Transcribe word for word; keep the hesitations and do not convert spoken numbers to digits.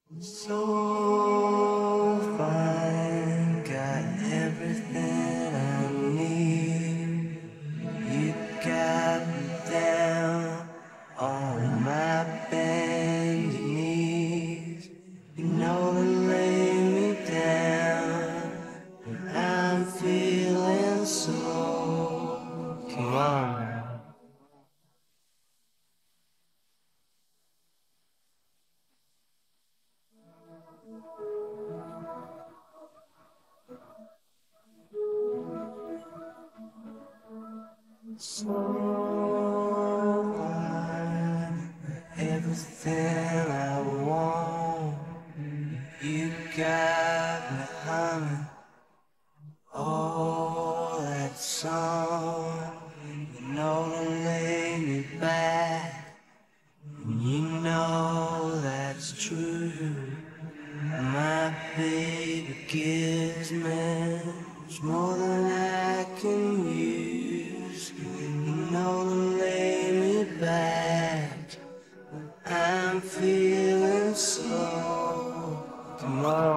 So fine, got everything I need. You got me down on my bended knees. You know to lay me down when I'm feeling so. Come on now. So fine, everything I want. You got me humming. Oh, that song. You know to lay me back. You know that's true. My baby gives me much more than I can use. You know to lay me back. I'm feeling so. Come on.